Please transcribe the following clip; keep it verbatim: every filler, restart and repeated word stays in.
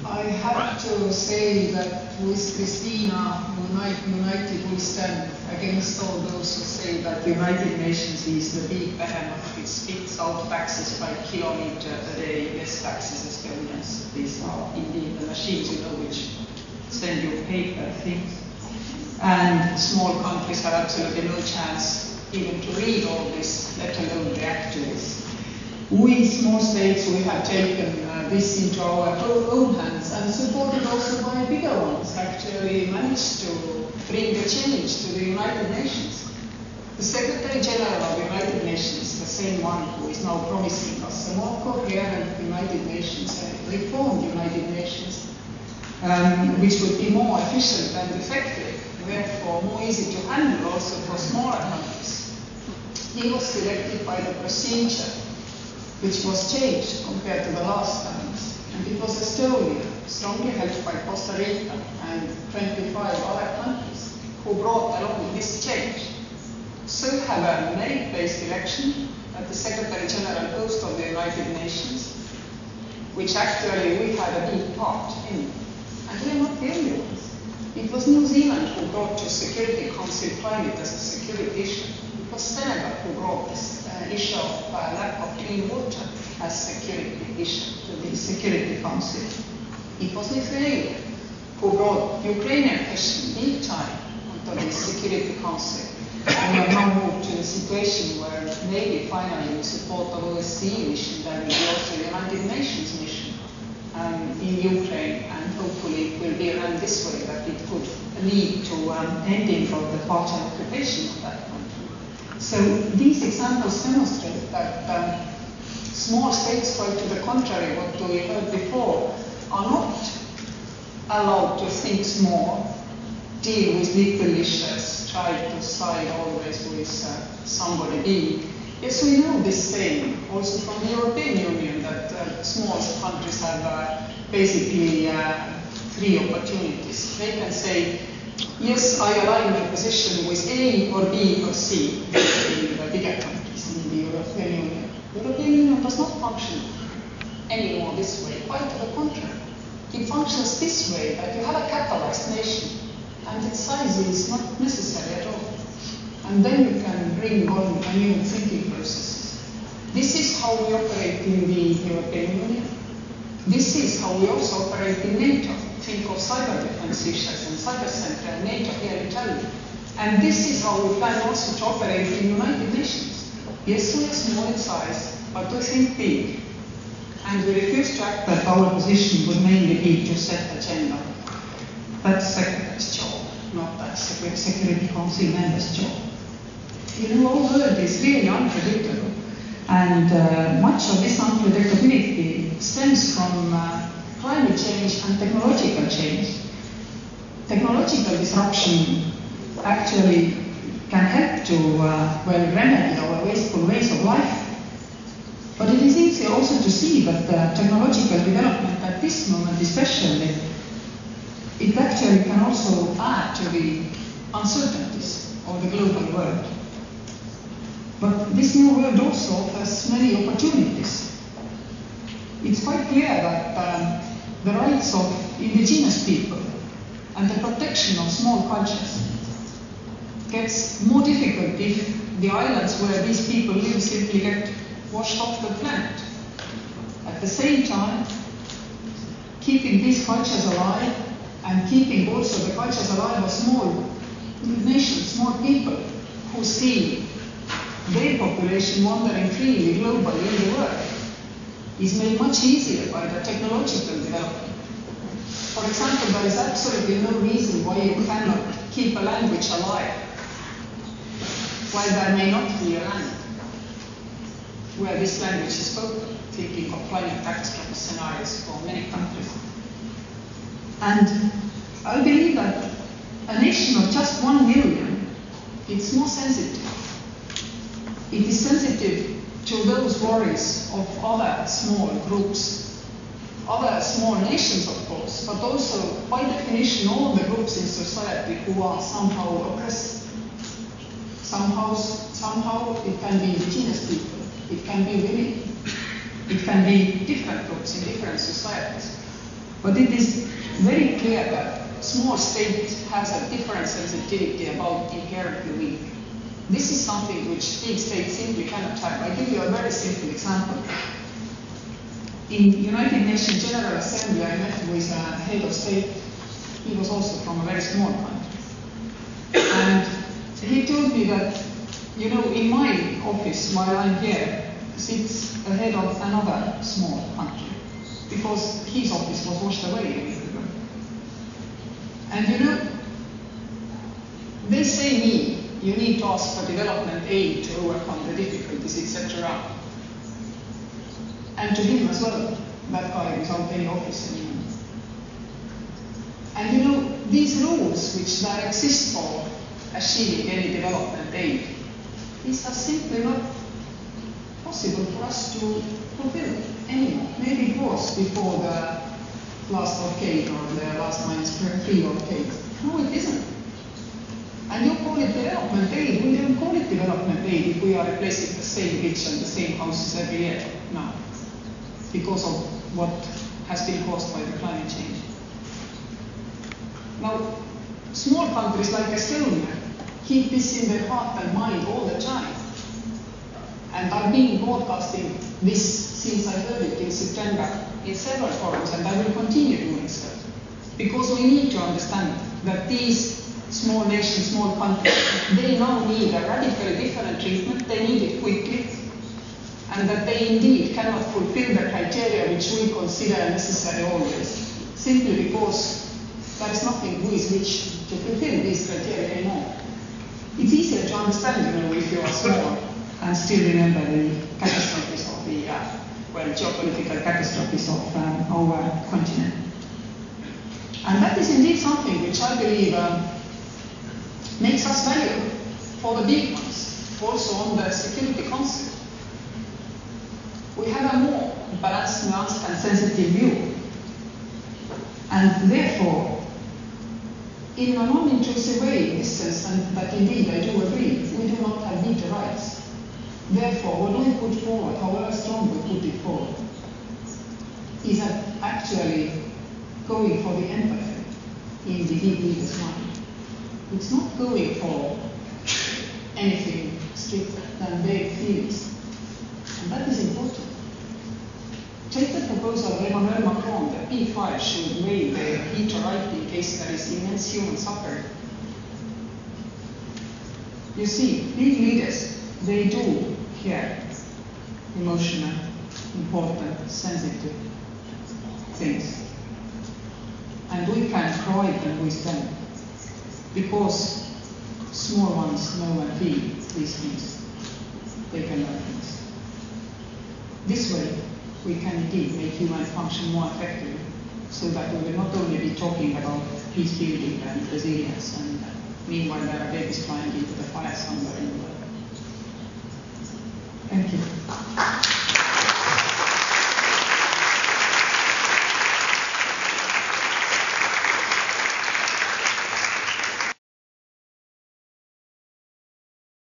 I have to say that with Christina United we stand against all those who say that the United Nations is the big behemoth. It spits out taxes by kilometer a day, less taxes as Estonians. These are indeed the machines, you know, which send you paper things. And small countries have absolutely no chance even to read all this, let alone react to this. We small states, we have taken uh, this into our own hands and supported also by bigger ones, actually managed to bring a change to the United Nations. The Secretary General of the United Nations, the same one who is now promising us a more coherent United Nations, a reformed United Nations, um, which would be more efficient and effective, therefore more easy to handle also for smaller countries. He was selected by the procedure which was changed compared to the last times. And it was Estonia, strongly helped by Costa Rica and twenty-five other countries, who brought along this change. So have a merit-based election at the Secretary General post of the United Nations, which actually we had a big part in. And we are not the only ones. It was New Zealand who brought to Security Council climate as a security issue. It was Senegal who brought this uh, issue of uh, lack of clean water as security issue to the Security Council. It was Lithuania who brought Ukrainian question big time onto the Security Council. And we have now moved to a situation where maybe finally in support of O S C E mission, there will be also a United Nations mission um, in Ukraine, and hopefully it will be run this way, that it could lead to um, ending of the partial occupation of that country. So these examples demonstrate that um, small states, quite to the contrary, what we heard before, are not allowed to think small, deal with little issues, try to side always with uh, somebody big. Yes, we know this saying also from the European Union, that uh, small countries have uh, basically uh, three opportunities. They can say, yes, I align my position with A or B or C, in the bigger countries in the European Union. The European Union does not function anymore this way, quite to the contrary. It functions this way, that you have a catalyzed nation, and its size is not necessary at all. And then you can bring on new thinking processes. This is how we operate in the European Union. This is how we also operate in NATO. Think of cyber defense issues and cyber center and NATO here in Tallinn. And this is how we plan also to operate in United Nations. Yes, we are small in size, but we think big. And we refuse to act that our position would mainly be to set agenda. That's Secretary's job, not that Security Council member's job. You know, our world is really unpredictable. And uh, much of this unpredictability stems from uh, climate change and technological change. Technological disruption actually can help to uh, well remedy our wasteful ways of life. But it is easy also to see that the technological development at this moment especially, it actually can also add to the uncertainties of the global world. But this new world also offers many opportunities. It's quite clear that um, the rights of indigenous people and the protection of small cultures gets more difficult if the islands where these people live simply get washed off the planet. At the same time, keeping these cultures alive and keeping also the cultures alive of small nations, small people who see their population wandering freely globally in the world is made much easier by the technological development. For example, there is absolutely no reason why you cannot keep a language alive while there may not be a land where this language is spoken, thinking of climate catastrophe scenarios for many countries. And I believe that a nation of just one million, it's more sensitive. It is sensitive to those worries of other small groups, other small nations, of course, but also, by definition, all the groups in society who are somehow oppressed. Somehow, somehow it can be indigenous people, it can be women, it can be different groups in different societies. But it is very clear that small state has a different sensitivity about inherently weak. This is something which big states simply cannot have. I give you a very simple example. In United Nations General Assembly, I met with a head of state. He was also from a very small country. And he told me that, you know, in my office, while I'm here, sits a head of another small country, because his office was washed away a week ago. And you know, they say me, you need to ask for development aid to overcome the difficulties, et cetera. And to him as well, that guy without any office anymore. And you know, these rules which there exist for achieving any development aid, these are simply not possible for us to fulfill anymore. Maybe it was before the last blockade or the last minus three blockade. No, it isn't. And you call it development aid. We don't call it development aid if we are replacing the same rich and the same houses every year now, because of what has been caused by the climate change. Now, small countries like Estonia keep this in their heart and mind all the time. And I've been broadcasting this since I heard it in September in several forums, and I will continue doing so. Because we need to understand that these small nations, small countries, they now need a radically different treatment, they need it quickly, and that they indeed cannot fulfill the criteria which we consider necessary always, simply because there is nothing who is rich to fulfill these criteria anymore. It's easier to understand, you know, if you are small and still remember the catastrophes of the, uh, well, geopolitical catastrophes of um, our continent. And that is indeed something which I believe um, makes us valuable for the big ones, also on the Security Council. We have a more balanced, nuanced, and sensitive view. And therefore, in a non-intrusive way, in this sense, and that indeed I do agree, we do not have veto rights. Therefore, what we put forward, however strong we put it forward, is actually going for the empathy in the big leader's mind. It's not going for anything stricter than vague feelings. And that is important. Take the proposal of Emmanuel Macron that P five should waive the veto right in case there is immense human suffering. You see, big leaders, they do care emotional, important, sensitive things. And we can provide them with them, because small ones know and feel these things. They can learn things. This way, we can indeed make human function more effectively, so that we will not only be talking about peace building and resilience, and uh, meanwhile there are babies flying into the fire somewhere in the world. Thank you.